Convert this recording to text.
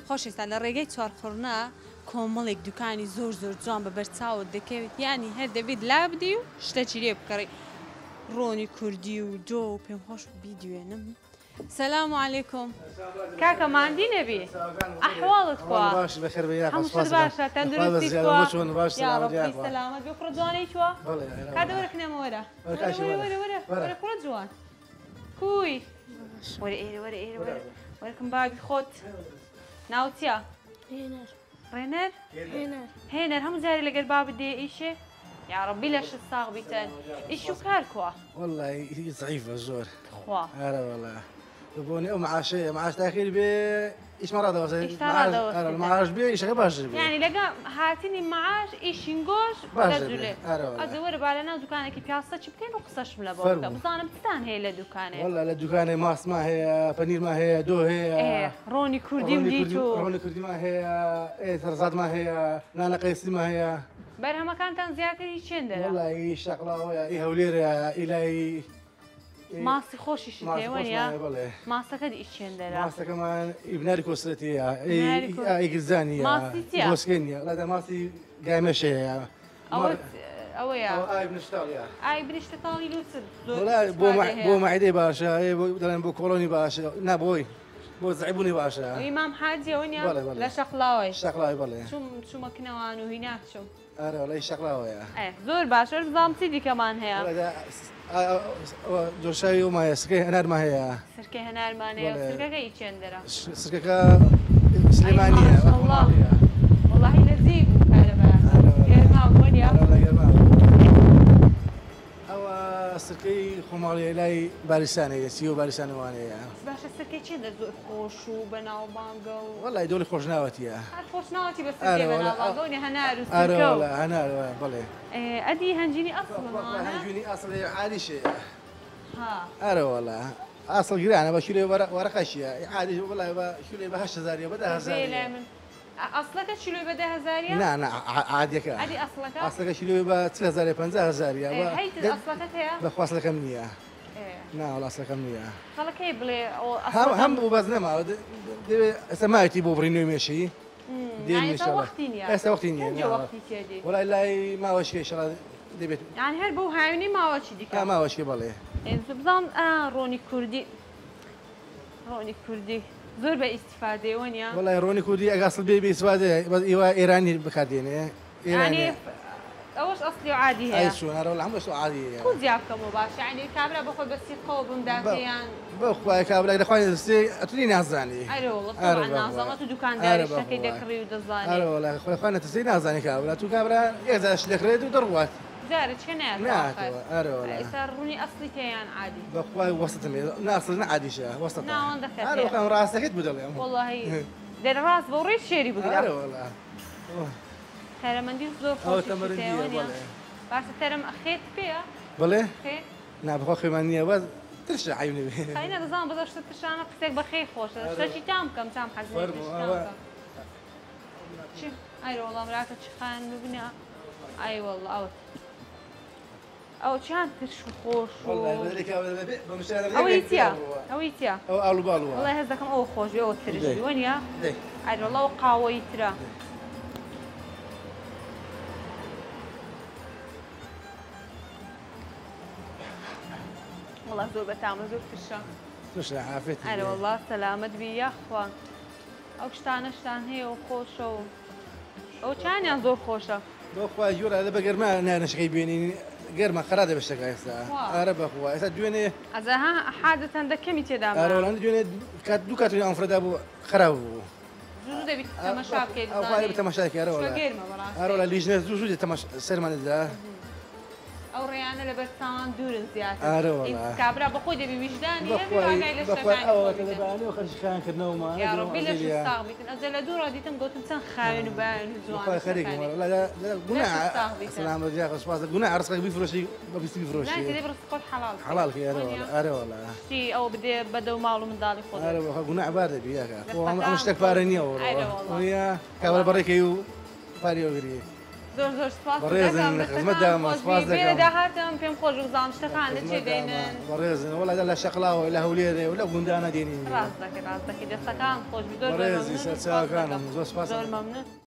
خۆشەویستان لە ڕێگەی چوارخۆڕنا کۆمەڵێک دوکانی زۆر جوان بە بەرچاوت دەکەوێت یانی هەر دەبێت لا بدی و شتێکی لێ بکەڕی ڕۆنی کوردی و جۆ و پێم خۆش بیدوێنم. سلام علیکم کاکە ماندی نەبی ئەحواڵت خوا باش بەخێر بە هەمووشت باشە تەندروستی خوا یا ڕەبی سەلامەت بێ کوڕە جوانەی چووە کاتە وەرەکەنەمە وەرە وەرە کوڕە جوان کوی وەرە ئێرە وەرە ئێرە وەرەکەم بابی خۆت ناوچیە؟ ڕێنەر هێنەر هەموو جارێ لەگەر بابت دێ ئیشێ یا ڕەبی لە شت ساغ بیتەن ئیش و کار کووە والله هي ضعيفة زور خوا هلا والله بوني او معاش تاخير بي ايش مرة المعاش بي ايش باش بي يعني لقى هاتيني معاش ايش ينقوش رجله ازور بالنا دكانك بياسة بكين رخصش من لبوك بصانم تستان هي لدكانه والله لدكانه ماس ما هي بانير ما هي دو هي ايه روني كردي مديتو روني كردي ما هي ايه ترزاد ما هي نانا قيسي ما هي برها مكان تنزياتي شندرا والله ايه شغله ايه ولير الى ماسي خوشي شتي وين يا ماسك هذه ايش شندرا ماسك كمان ابناري كوسرتي اي جزاني ماسي بوسكينيا لا ده ماسي قايمه شيء او يا اي بنشتغل يا اي بنشتغل يلوت ولا بو معدي باشا مثلا بو كولوني باشا نابوي بو زعبوني باشا امام حاجه وين يا لا شقلاوي بله شو مكنوان وهناك شو اره والله شقلاوي ايه زور باشا نظامتي دي كمان هي جوشاي وما سركه هنار ما هي سركه هنار ما هي سركه كاي تشندرا سركه سليمانيه والله لذيذ كلمه وين يا سركي خمالي لاي بارساني سيو بارساني واني باش السركي تشندر زور خوش وبناو بانجو والله دولي خوش ناوتي خوش ناوتي بس سركي بناو بانجوني هنار وسركو والله هنار بلي ادي هنجيني اصلا هنجيني اصلا عادي شيء ها اره والله اصل قرانه بشيله ورق اشياء عادي والله بشيله بهش زاريه بدها زاريه اصلك شيلو بدها زاريه؟ لا عادي كان عادي اصلك شيلو ب 3000 5000 هي اصلك هي بخواص لك منيه لا والله اصلك منيه خلك هي بلي هم وبزنا ما سمعتي بو برينو ماشي يعني سوقتيني يا سوقتيني يعني وقتي كذي ولا لا ما وش شيء شغله دبيت يعني هربو هايني ما وش ديك ما وش بالله بزام روني كردي زور باستفاده ونيا والله روني كردي اصل بي استفاده بس ايراني بخدينه يعني اوش اصلي وعادي هي اي شو انا والله مش عادي كل زيابكم مباشر يعني كابلا باخذ بس يقوب مدافعيا باخذ كابلا اذا خويا اتريني نازاني اي والله طبعا نازمه دكان داري شكل دكري ودزاني اي والله خويا تسي نازاني كابلا تو كابلا يزاش دكريت ودروات زارج كنات والله يسروني اصلي كيان عادي باخذ وسط ناصر عادي شا وسط نعم دخل انا كان راسك بدل يوم والله دير راس بوريش شيري بقدر والله ترى منديل زور خوش والله بس ترى اخيت فيها بله نعم بخوخي مانيه بس ترشح عيوني خلينا نظام بدل شو ترشح نفسك بخير خوش شي تام حزين شي اي والله مراتك شخان مبنى اي والله او كان ترشو خوش والله ذلك بمشاركه اويتيا او الو بالو والله هزكم او خوش او ترشي وين يا اي والله وقاوي ترى والله زور بتعمل زور ترشا عافيتي اي والله سلامت بي يا اخوان او شتان هي وخوش او كان يا زور خوشه بخوا جورا هذا بقر ما انا شقي بيني غير ما خراده بالشقا هسه ارب اخويا هسه دويني ازها حادث عندك كم تدام ارو عندي دويني دو كاتري انفرد ابو خراب زوزو دبي تماشا كيف او قال بتماشا كي ارو ارو لا ليجنس زوزو تماشا سرمان ده او ريانه لبرتان دور زياده ارو والله كابرا بخوي دبي وجداني بخوي او تباني وخرج كان كنا وما يا ربي ليش استغبت ازل دور دي تنقول تنسان خاين وبان زوان بخوي خريج والله لا قناع السلام عليكم خلاص قناع رزقك بيفروشي ما بيستوي فروشي لا تدي برزقك حلال كي ارو والله شي او بدو مالو من دالي خذ ارو قناع بارد بياك هو مشتك بارني ويا كابل بريكيو باريو غري زۆر سپاس بەڕێزن لە خزمەت داوام سپاس دەکەم داهاتم پێم خۆش بزانام شتەکان چی دێنن بەڕێزن وەڵا لە شەقڵاوە لە هەولێرێ و لە گوندانە دێنین ڕاست دەکەی دەستەکان خۆش بەڕێزی سەرچاوەکانم زۆر سپاس زۆر مەمنون